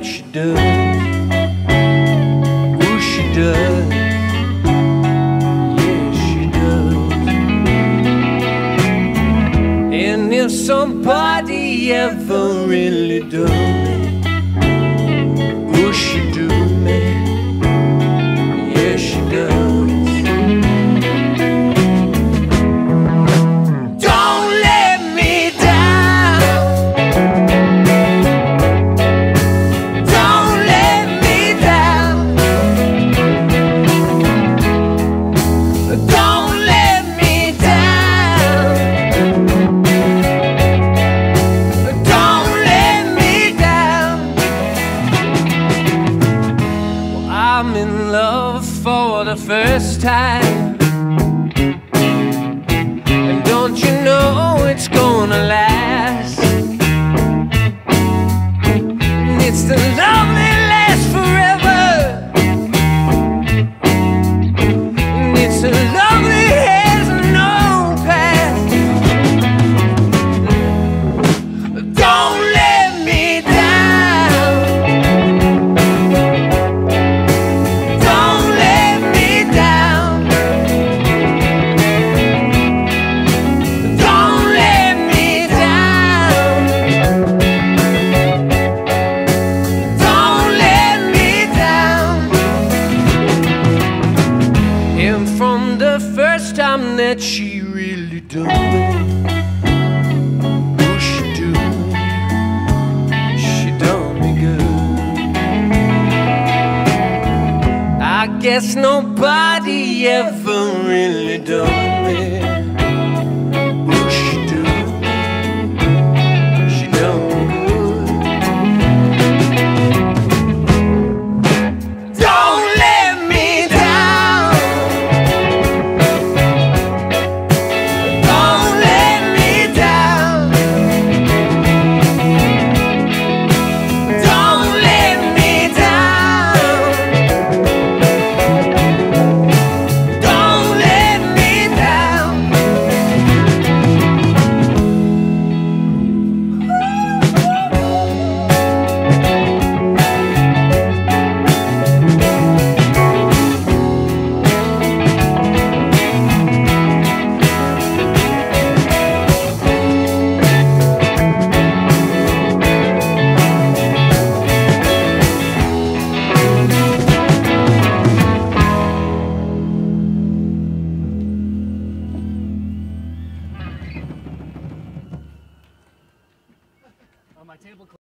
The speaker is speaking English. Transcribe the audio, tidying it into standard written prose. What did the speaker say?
she does. Ooh, she does. Yeah, she does. And if somebody ever really does me, ooh, she do me. Yeah, she does. First time, and don't you know it's gonna last? And it's the love that lasts forever, and it's the love that has no past. Don't let me down. Don't let me down. Don't let me down. Don't let me down. And from the first time that she really done me, oh, she do me. She done me good. I guess nobody ever really done me. Oh, she do me. She done me good. Don't let me down. Don't let me down. Don't let me down. Don't let me down. My table